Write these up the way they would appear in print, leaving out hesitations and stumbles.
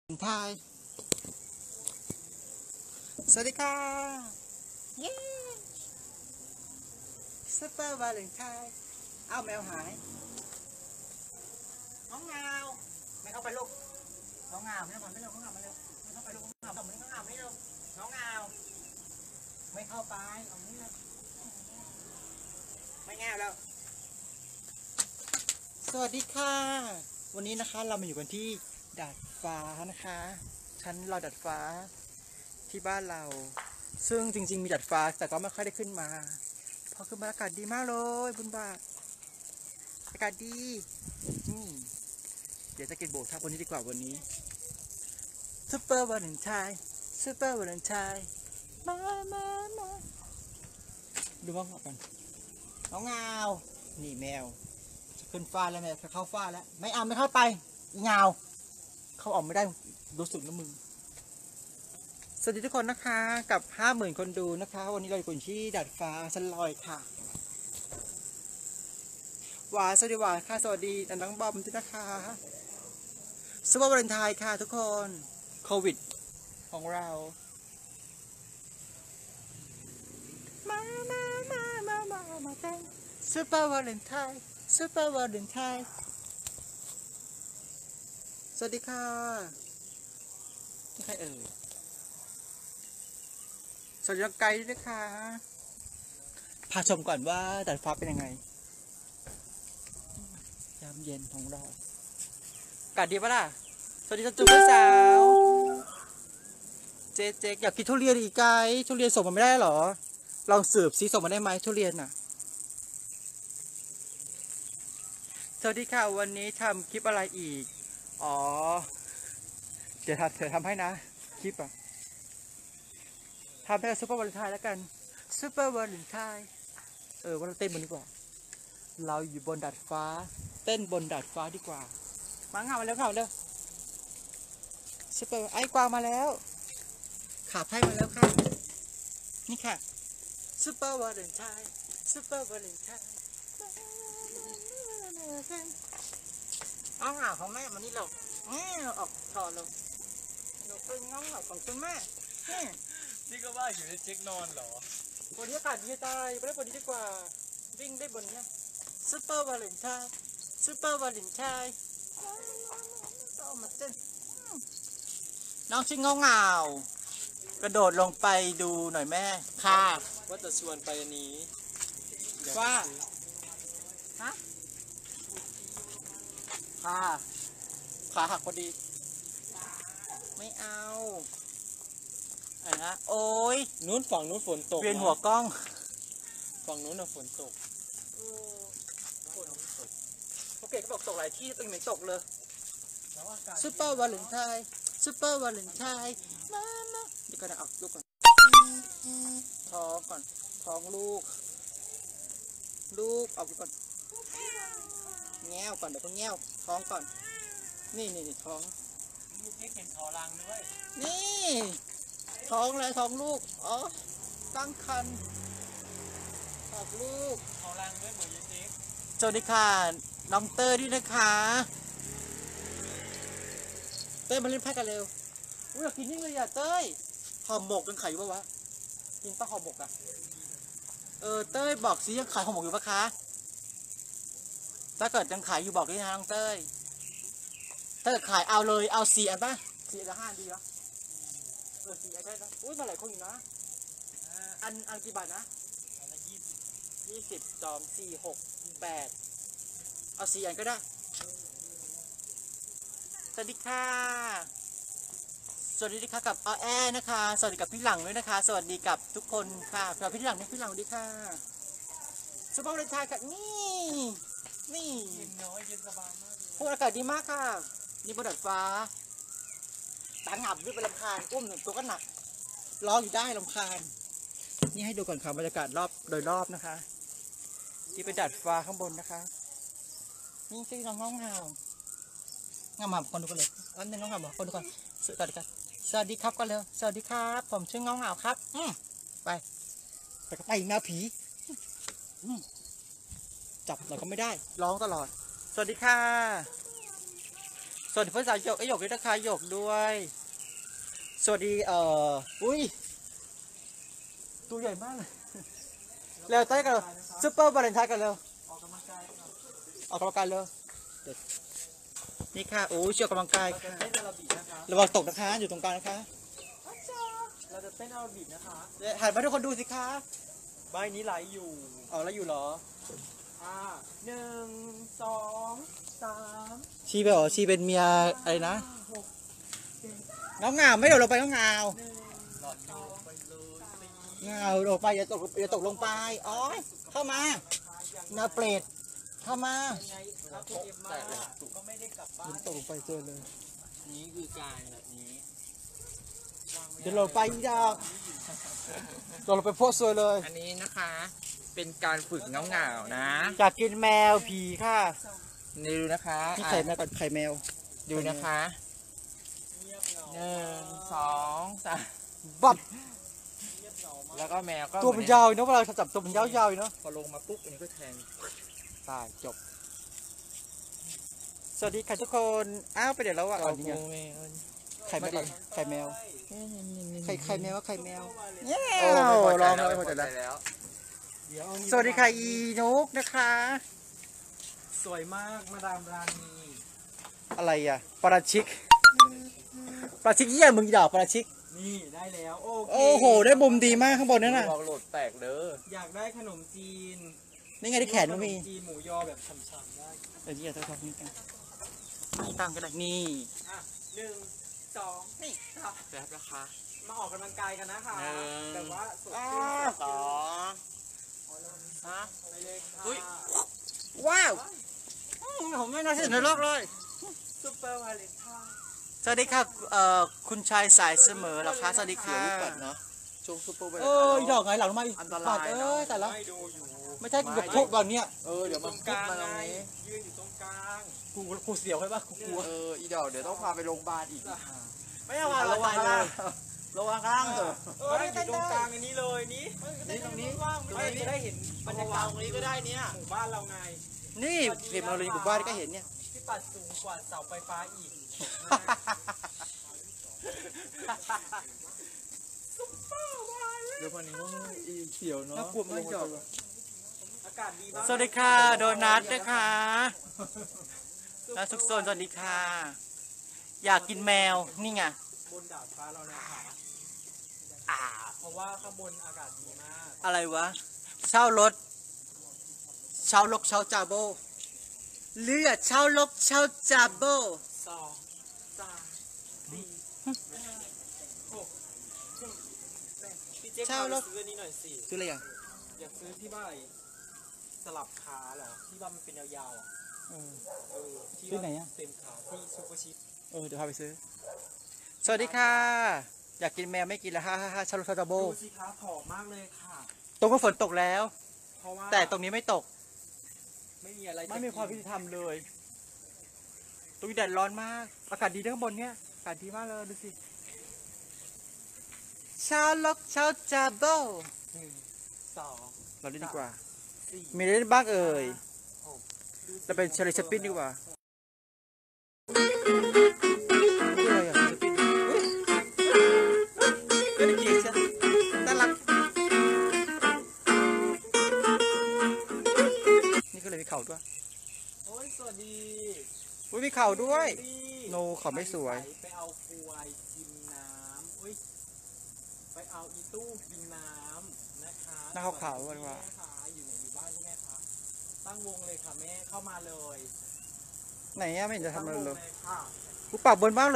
ไทยสวัสดีค่ะเย้ซุปเปอร์วาเลนไทน์เอาแมวหายน้องเงาไม่เข้าไปลูกน้องเงาไม่เข้าไปเร็วน้องเงามาเร็วไม่เข้าไปลูกน้องเงาน้องเงาไม่เร็วน้องเงาไม่เข้าไปเอานี้เลยไม่เงาแล้วสวัสดีค่ะวันนี้นะคะเรามาอยู่กันที่ดาดฟ้านะคะชั้นเราดาดฟ้าที่บ้านเราซึ่งจริงๆมีดาดฟ้าแต่ก็ไม่ค่อยได้ขึ้นมาเพราะขึ้นมาอากาศดีมากเลยบุญบาทอากาศดีเดี๋ยวจะกินโบกทับวันนี้ดีกว่าวันนี้ซุปเปอร์วาเลนไทน์ซุปเปอร์วาเลนไทน์มาดูบ้างกันน้องเงานี่แมวจะขึ้นฟ้าแล้วแมวจะเข้าฟ้าแล้วไม่เอาไม่เข้าไปเงาเข้าออกไม่ได้รู้สึกนะมึงสวัสดีทุกคนนะคะกับ 50,000 คนดูนะคะวันนี้เราอยู่ที่ดาดฟ้าชั้นลอยค่ะหวานสวัสดีหวานค่ะสวัสดีน้องบอมด้วยนะคะซุปเปอร์วาเลนไทน์ค่ะทุกคนโควิดของเรามาเต้นซุปเปอร์วาเลนไทน์ซุปเปอร์วาเลนไทน์สวัสดีค่ะนี่ใครเอ่ยสวัสดีน้องไกด์ด้วยนะคะพาชมก่อนว่าดาดฟ้าเป็นยังไงยามเย็นของเราอากาศดีปะล่ะสวัสดีจุ๊บสาวเจ๊อยากกินทุเรียนอีกไกด์ทุเรียนส่งมาไม่ได้หรอลองสืบซิส่งมาได้ไหมทุเรียนน่ะสวัสดีค่ะวันนี้ทำคลิปอะไรอีกอ๋อเดี๋ยวเธอทำให้นะคลิปอะทำให้ซุปเปอร์วาเลนไทน์แล้วกันซุปเปอร์วาเลนไทน์ว่าเราเต้นบนดีกว่าเราอยู่บนดาดฟ้าเต้นบนดาดฟ้าดีกว่ามาเงามาแล้วเร็วซุปเปอร์ไอ้กวางมาแล้วขาไพ่มาแล้วค่ะนี่ค่ะซุปเปอร์วาเลนไทน์ซุปเปอร์วาเลนไทน์เอาหาของแม่มานี่เราออกถอดเราเป็นเงาของคุณแม่นี่ก็ว่าอยู่ในเช็คนอนเหรอวันนี้อากาศดีตายไปได้บนนี้ดีกว่าวิ่งได้บนนี้ซุปเปอร์วาเลนไทน์ซุปเปอร์วาเลนไทน์ต้องมาเต้นน้องชิงเงากระโดดลงไปดูหน่อยแม่ค่ะว่าจะชวนไปอันนี้ว่าฮะค่ะขาหักพอดีไม่เอานะโอ้ยนู้นฝั่งนู้นฝนตกเวียนหัวกล้องฝั่งนู้นน่ะฝนตกโอเคก็บอกตกหลายที่ตรงไหนตกเลยซุปเปอร์วาเลนไทน์ซุปเปอร์วาเลนไทน์มาเดี๋ยวก่อนนะเอาลูกก่อนท้องก่อนท้องลูกเอาก่อนแง่วก่อนเดี๋ยวเพิ่งแง่วท้องก่อนนี่ท้องลูกเห็นขอรังด้วยนี่ท้องเลยท้องลูกอ๋อตั้งครรภ์ออกลูกขอรังด้วยหมูยติ๊กสวัสดีค่ะน้องเต้ยด้วยนะคะเต้ยมาเล่นไพ่กันเร็วอยากกินนี่เลยอ่ะเต้ยห่อหมกยังขายอยู่ปะวะกินปะห่อหมกอ่ะเต้ยบอกสิยังขายห่อหมกอยู่ปะคะถ้าเกิดยังขายอยู่บอกด้วยนะน้องเต้ยถ้าเกิดขายเอาเลยเอา4 อันปะ4 อันละ5ดีเหรอ4 อันได้นะอุ้ยมาหลายคนอยู่นะอันกี่บาทนะอันละ 20 2 4 6 8เอา4 อันก็ได้สวัสดีค่ะสวัสดีค่ะกับแอนะคะสวัสดีกับพี่หลังด้วยนะคะสวัสดีกับทุกคนค่ะสวัสดีพี่หลังสวัสดีค่ะซุปเปอร์วาเลนไทน์ค่ะนี่เย็นน้อยเย็นสบายมากเลยพูดอากาศดีมากค่ะนี่บนดาดฟ้าตางับด้วยเป็นลำคาญอุ้มหนึ่งตัวก็หนักร้องอยู่ได้ลำคาญนี่ให้ดูก่อนค่ะบรรยากาศโดยรอบนะคะที่เป็นดาดฟ้าข้างบนนะคะนี่ชื่อน้องเงาคนดูกันเลยอันนี้น้องเงาบอกคนดูกันสวัสดีครับสวัสดีครับกันเร็วสวัสดีครับผมชื่อเงาครับไปกับไอ้แมวผีจับหน่อยก็ไม่ได้ร้องตลอดสวัสดีค่ะสวัสดีเพื่อนสาวหยกหยกด้วยนะคะหยกด้วย สวัสดีอุ้ยตัวใหญ่มากเลยเร็วเต้นกันซุปเปอร์วาเลนไทน์กันเร็วออกกำลังกายครับออกกำลังกายเร็วนี่ค่ะโอ้ยเชียร์กำลังกายเราจะค่ะเต้นอาราบิกนะคะระวังตกนะคะอยู่ตรงกลางนะคะเราจะเต้นอาราบิกนะคะหันมาทุกคนดูสิคะใบนี้ไหลอยู่เอาแล้วอยู่เหรอหนึ่งสองสามชีไปเหรอชีเป็นเมียอะไรนะหกเงาเงาไม่โดดลงไปเงาเงาหนึ่งหลอดสองไปเลยสี่เงาโดดไปอย่าตกลงไปอ๋อเข้ามานาเปรตเข้ามายังไงถ้าคุณเอ็มมาก็ไม่ได้กลับบ้านตกลงไปเจอเลยนี้คือการแบบนี้เดี๋ยวลงไปอีกดอกโดดลงไปโพสซวยเลยอันนี้นะคะ เป็นการฝึกเหงาๆนะอยากกินแมวผีค่ะนี่ดูนะคะพี่ไข่แมวก่อนไข่แมวดูนะคะหนึ่งสองสามบับแล้วก็แมวก็ตัวมันยาวเนาะเวลาจับตัวมันยาวๆเนาะพอลงมาปุ๊บอันนี้ก็แทงตายจบสวัสดีค่ะทุกคนอ้าวไปเดี๋ยวแล้วอ่ะเอาเนี่ยไข่แมวก่อนไข่แมวไข่แมวว่าไข่แมวเย้โอ้ลองไม่เลยพพออใจใจแล้แล้ววสวัสดีค่ะอีนุกนะคะสวยมากมาดามราณีอะไรอ่ะปราชิกปราชิกเยี่ยมึงดอกปราชิกนี่ได้แล้วโอเคโอ้โหได้มุมดีมากข้างบนนั่นน่ะลองโหลดแตกเด้ออยากได้ขนมจีนนี่ไงที่แขนก็มีขนจีนหมูยอแบบฉ่ำๆได้เดี๋ยวนี่จะทำนี่กันนี่ตั้งก็ได้นี่อ่ะหนึ่งสองนี่ค่ะแบบนะคะมาออกกำลังกายกันนะคะหนึ่งแบบว่าสดอ้าชื่นสองฮะไปเลยค่ะอุ๊ยว้าวผมไม่น่าเชื่อในโลกเลยซุปเปอร์วาเลนไทน์สวัสดีค่ะคุณชายสายเสมอเหรอคะสวัสดีค่ะปัดเนาะช่วงซุปเปอร์เวลเออดอกไงหลังมาอีกอันตรายปัดเอ้ยแต่ละไม่ดูอยู่ไม่ใช่กับพวกแบบเนี้ยเดี๋ยวตมัรนงกปุ๊บลางมาตรไงงนี้ยืนอยู่ตรงกลางกูเสียวใช่ปะกูกลัวอีดอกเดี๋ยวต้องพาไปโรงพยาบาลอีกไม่เอาระวังล่างระวังล่างเถอะอยู่ตรงกลางอันนี้เลยนี่นี่ตรงนี้ว่างไม่จะได้เห็นบรรยากาศตรงนี้ก็ได้เนี่ยหมู่บ้านเราไงนี่เห็นมาเลยอยู่บ้านก็เห็นเนี่ยที่ปัดสูงกว่าเสาไฟฟ้าอีกเดี๋ยววันนี้ต้องอีเขียวเนาะน่ากลัวมากดอกอากาศดีมากสวัสดีค่ะโดนัทนะคะแล้วสุขสนสวัสดีค่ะ อยากกินแมวนี่ไงบนดาดฟ้าเรานะคะอ่าเพราะว่าข้างบนอากาศดีมากอะไรวะเช่ารถเช่ารถเช่าจาโบเลือดเช่ารถเช่าจาโบสองสามสี่หกเจ็ดแปดพี่เจ๊พาไปซื้ออันนี้หน่อยสิซื้ออะไรอ่ะอยากซื้อที่บ้านสลับขาเหรอที่ว่ามันเป็นยาวๆอ่ะที่ซื้อไหนอ่ะเต็มขาที่ซูเปอร์ชิปเดี๋ยวพาไปซื้อ สวัสดีค่ะ อยากกินแมวไม่กินแล้วฮ่าฮ่าฮ่าเช่ารถเช่าจาโบดูสิคะผอมมากเลยค่ะตรงก็ฝนตกแล้วเพราะว่าแต่ตรงนี้ไม่ตกไม่มีอะไรจะไม่มีความยุกินติธรรมเลย ตรงนี้แดดร้อนมาก อากาศดีด้วยข้างบนเนี้ย อากาศดีมากเลยดูสิชาวล็อกชาวจาโบหนึ่งสองเราเล่นดีกว่าสี่มีอะไรเล่นบ้างเอ่ยหกดูสิเราเป็นเชอร์รี่สปินดีกว่าอะไรอ่ะสปินก็ได้เกียรติใช่น่ารักนี่ก็เลยมีเข่าด้วยโอ้ยสวัสดีอุ้ยมีเข่าด้วยดีโนเขาไม่สวยไปเอากล้วยกินน้ำอุ้ยไปเอาอีตู้กินน้ำนะคะหน้าขาวๆด้วยว่ะแม่คะอยู่ไหนอยู่บ้านใช่ไหมคะตั้งวงเลยค่ะแม่เข้ามาเลยไหนอ่ะไม่เห็นจะทำอะไรตั้งวงเลยค่ะกูปากบนบ้างเลย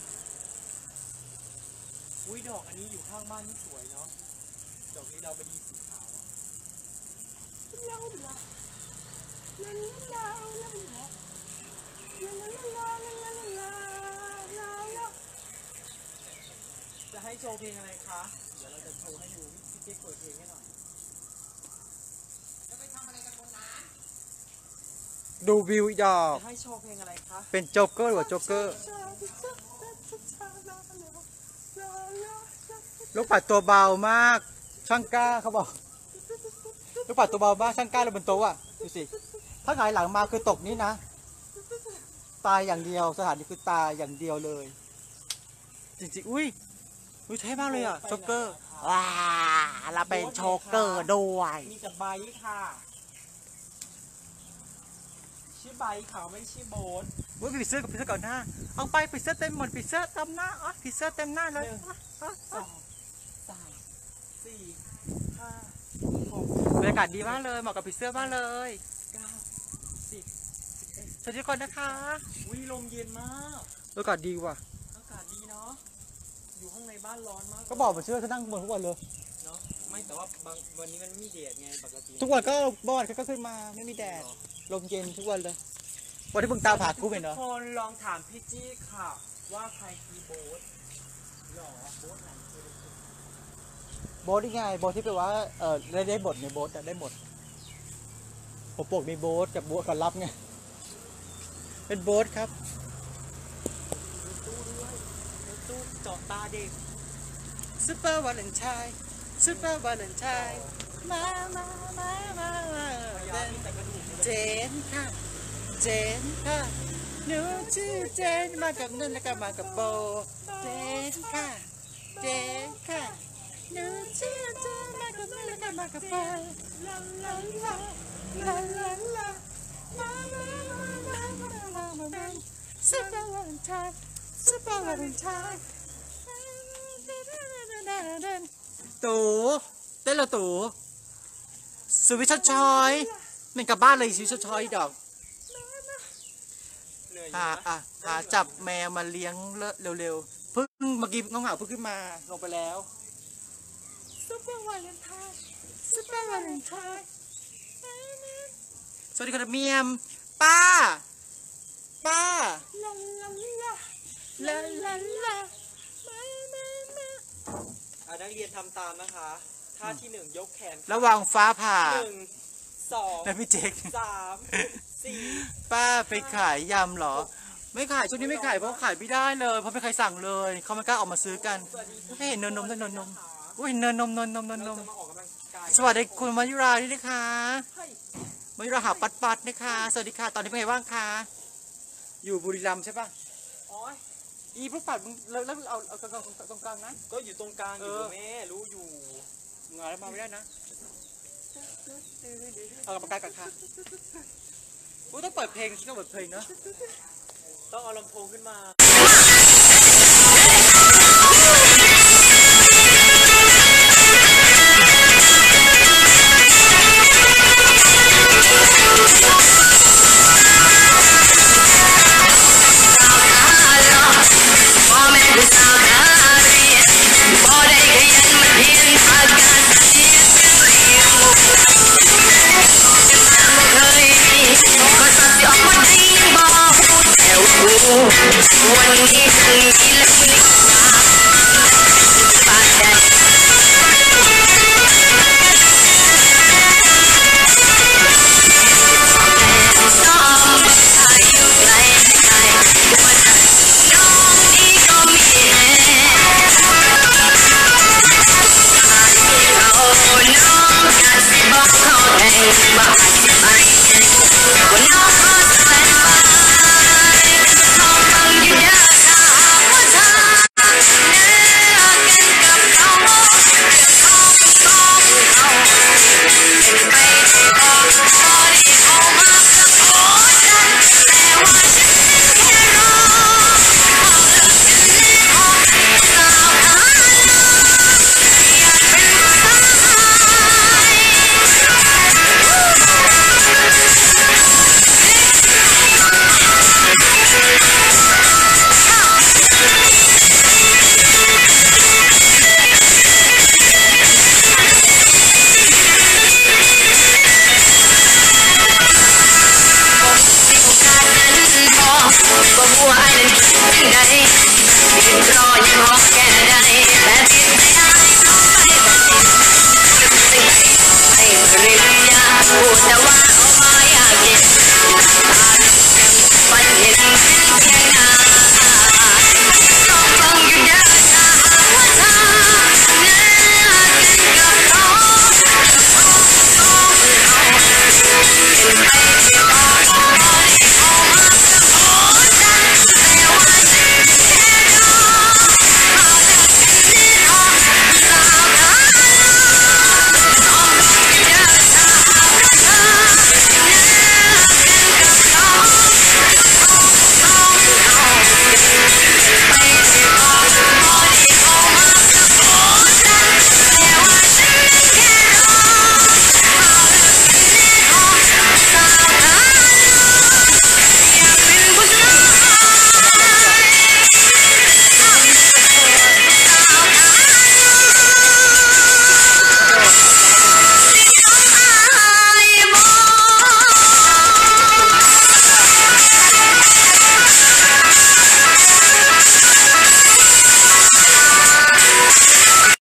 อุ้ยดอกอันนี้อยู่ข้างบ้านนี่สวยเนาะดอกนี้เราไปดีสีขาวอะจะให้โชว์เพลงอะไรคะ เดี๋ยวเราจะโชว์ให้ดูพี่เจ๊เปิดเพลงให้หน่อยดูวิวอีดอกจะให้โชว์เพลงอะไรคะเป็นโจ๊กเกอร์หรือว่าโจ๊กเกอร์ลูกปัดตัวเบามาก ช่างกล้าเขาบอก ลูกปัดตัวเบามากช่างกล้าเลยบนโต๊ะอ่ะ ดูสิ ถ้าหงายหลังมาคือตกนี้นะตายอย่างเดียวสถานีคือตายอย่างเดียวเลย จริงๆอุ้ยเท่มากเลยอ่ะโชกเกอร์ว้าเราเป็นโชกเกอร์ด้วยมีแต่ใบค่ะชื่อใบค่ะไม่ชื่อโบ๊ทอุ้ยผีเสื้อกับผีเสื้อก่อนหน้าเอาไปผีเสื้อเต็มหมดผีเสื้อเต็มหน้าอ๋อผีเสื้อเต็มหน้าเลย 2 3 4 5 บรรยากาศดีมากเลยเหมาะกับผีเสื้อมากเลย 6 9 10 สวัสดีทุกคนนะคะวิลมเย็นมากบรรยากาศดีว่ะอากาศดีเนาะอยู่ข้างในบ้านร้อนมากก็บอกผีเสื้อจะนั่งบนทุกวันเลยเนาะไม่แต่ว่าบางวันนี้มันไม่มีแดดไงปกติทุกวันก็บ้านก็ขึ้นมาไม่มีแดดลมเย็นทุกวันเลยวันที่มึงตาผ่ากูเป็นเหรอคนลองถามพี่จี้ค่ะ ว่าใครคือโบ๊ทหรอโบ๊ทไหนคือโบ๊ทนี่ไงโบ๊ทที่แปลว่าได้บทในโบ๊ทได้หมดผมปกมีโบ๊ทกับโบ๊ทกับรับไงเป็นโบ๊ทครับตู้ด้วยตู้เจาะตาเด็กซูเปอร์วาเลนไทน์ซูเปอร์วาเลนไทน์มาเจนค่ะเจนค่ะหนูชื่อเจนมากับนุ่นแล้วก็มากับโบเจนค่ะเจนค่ะหนูชื่อเจนมากับนุ่นแล้วก็มากับโบลาลาลาลาลาลามาซูเปอร์วาเลนไทน์ซูเปอร์วาเลนไทน์ตู่เต้นละตู่สวิชชอยมันกลับบ้านเลยสวิชชอยดอกเหนื่อยหาจับแมวมาเลี้ยงเร็วๆเพิ่งเมื่อกี้น้องหาเพิ่งขึ้นมาลงไปแล้วซุปเปอร์วาเลนไทน์ซุปเปอร์วาเลนไทน์สวัสดีครับเมียมป้าลาลาลาลาลาลานักเรียนทำตามนะคะท่าที่1ยกแขนระวังฟ้าผ่า 1 2 แล้วพี่เจ๊ก 3 4 ป้าไปขายยำเหรอ ไม่ขายช่วงนี้ไม่ขายเพราะขายไม่ได้เลยเพราะไม่ใครสั่งเลยเขาไม่กล้าออกมาซื้อกันไม่เห็นเนินนมด้วยเนินนมอุ้ยเนินนมเนินนมเนินนมจะมาออกกำลังกายสวัสดีคุณมายุราด้วยนะคะเฮ้ยมายุราหาปัดนะคะสวัสดีค่ะตอนนี้เป็นไงบ้างคะอยู่บุรีรัมย์ใช่ปะโอ้ยอีพวกปัดมึงแล้วมึงเอาตรงกลางนะก็อยู่ตรงกลางอยู่แม่รู้อยู่มึงเอาแล้วมาไม่ได้นะเอากรรมการกันค่ะกูต้องเปิดเพลงต้องเปิดเพลงเนาะต้องเอาลำโพงขึ้นมา